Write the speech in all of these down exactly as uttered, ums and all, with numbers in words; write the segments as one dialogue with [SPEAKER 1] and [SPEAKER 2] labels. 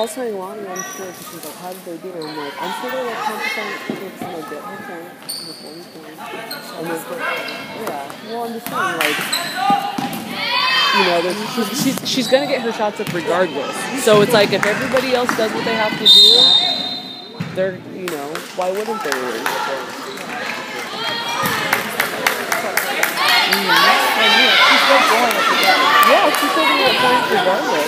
[SPEAKER 1] was telling Lonnie, I'm sure, because she's like, how did they beat her? I'm like, I'm sure they like ten percent chance to like get her point before you can. And then, yeah. Well, I'm just saying, like, you know, there's, she's, she's, she's going to get her shots up regardless. So it's like, if everybody else does what they have to do, they're, you know, why wouldn't they win? Mm-hmm. Yeah, she's still going to get points regardless.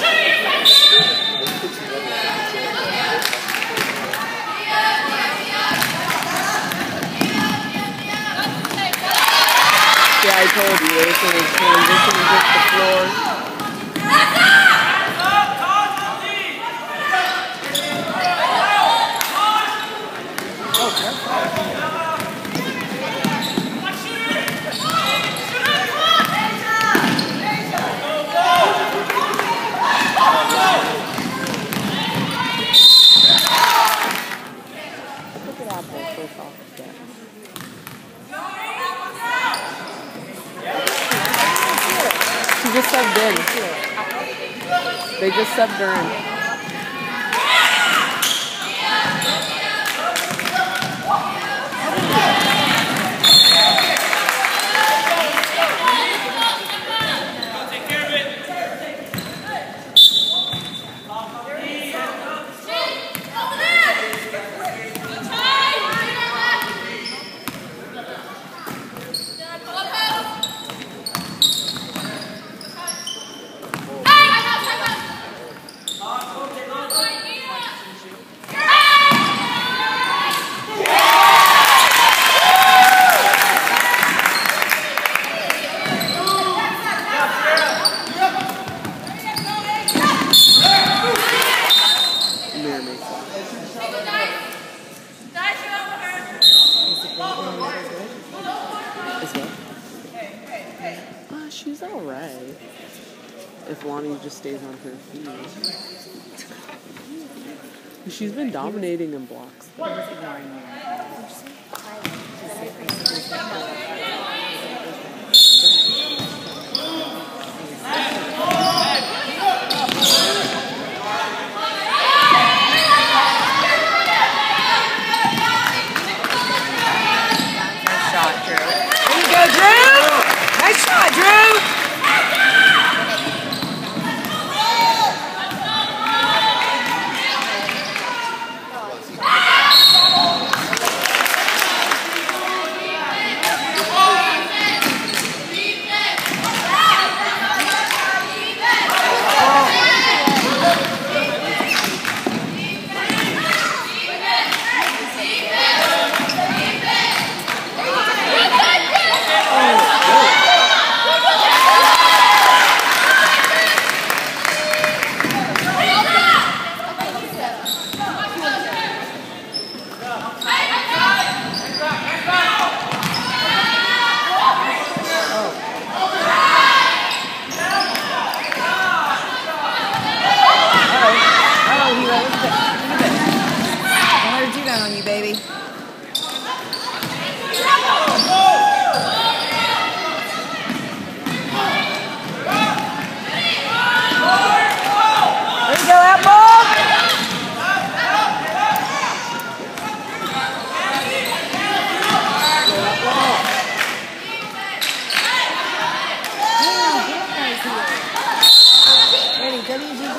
[SPEAKER 1] Yeah, I told you, they was going to transition and hit the floor. Look at that ball first off the step. She just subbed in. They just subbed her in. Uh, she's alright. If Lonnie just stays on her feet. She's been dominating in blocks.
[SPEAKER 2] On you, baby. There you go, out ball. Ready, W G G.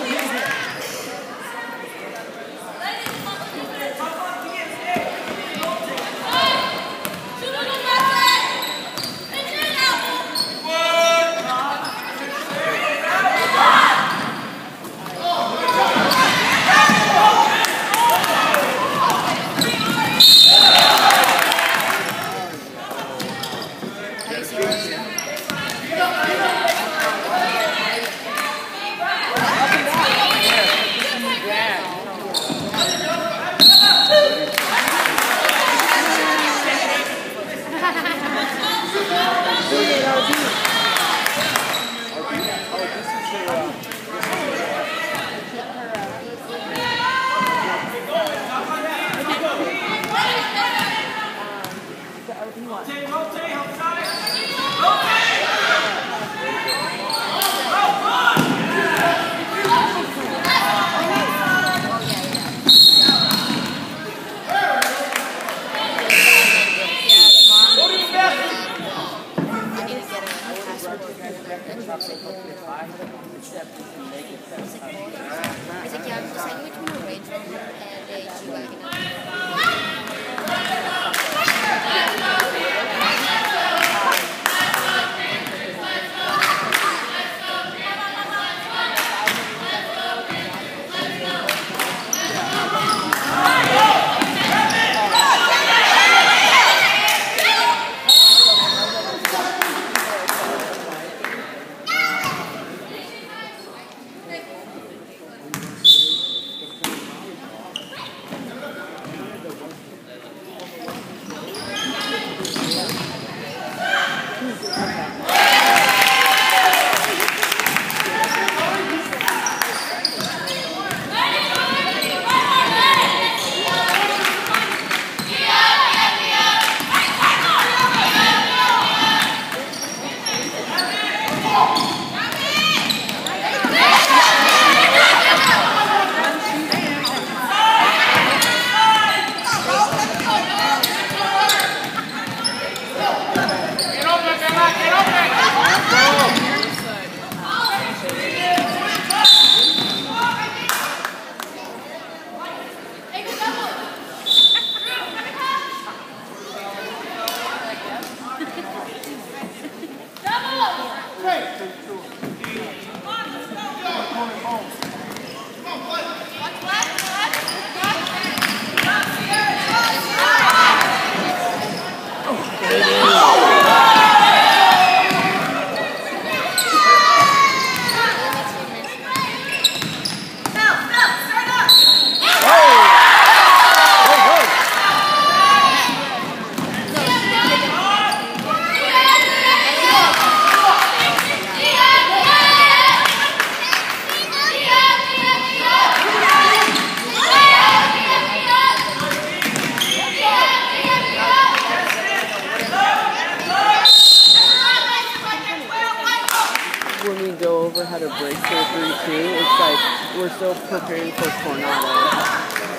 [SPEAKER 1] also had a brace surgery too. It's like we're still preparing for Tornado.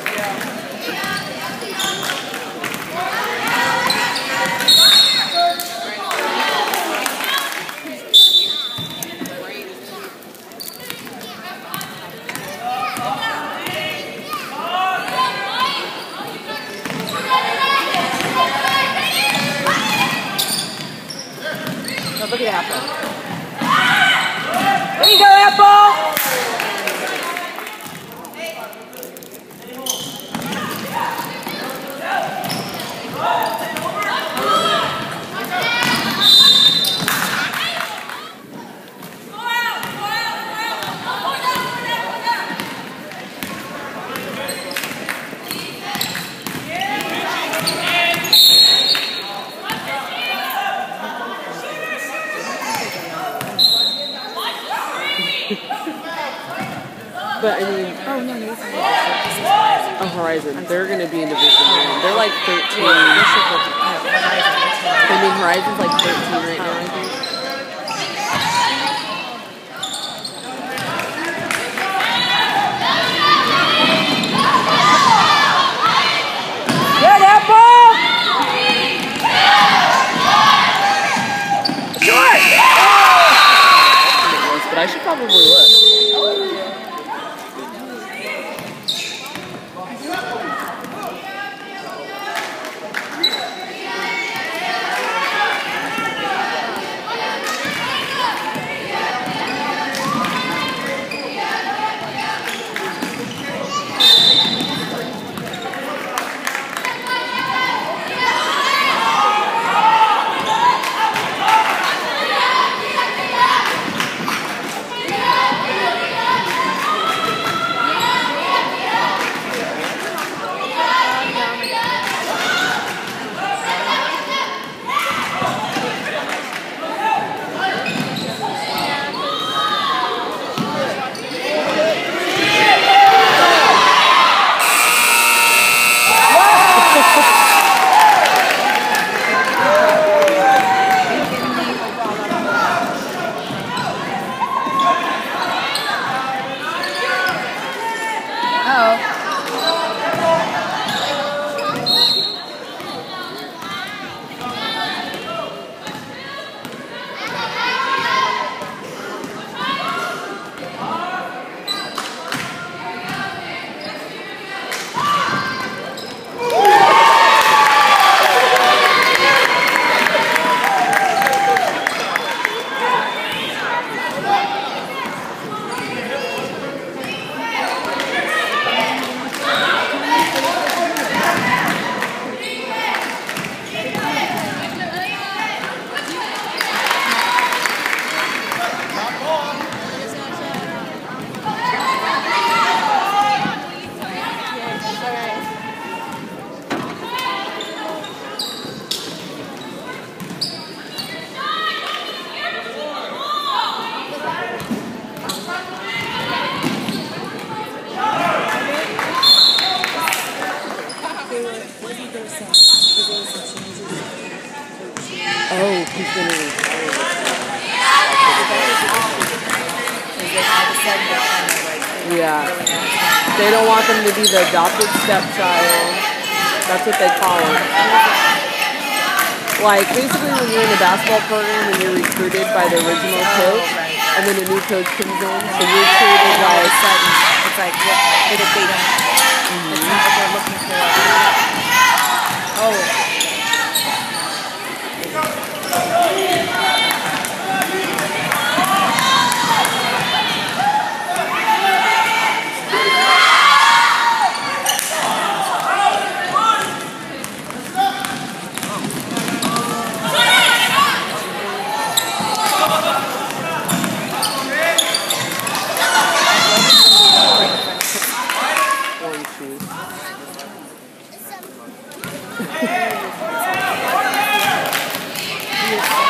[SPEAKER 2] Look at Apple. There you go, Apple!
[SPEAKER 1] But I mean,
[SPEAKER 2] Oh, no, no, it's
[SPEAKER 1] a Horizon. They're going to be in Division One. They're like thirteen. I mean, Horizon's like thirteen right now, I think.
[SPEAKER 2] Good, Apple! Short!
[SPEAKER 1] Oh! But I should probably look. Oh, he's been really Yeah. They don't want them to be the adopted stepchild. That's what they call them. Like, basically when you're in a basketball program and you're recruited by the original coach, and then a new coach comes in, so you're treated
[SPEAKER 2] all of a
[SPEAKER 1] like...
[SPEAKER 2] sudden, it's like, what, what if they don't, that's not what they're looking for. Oh.
[SPEAKER 1] One, two.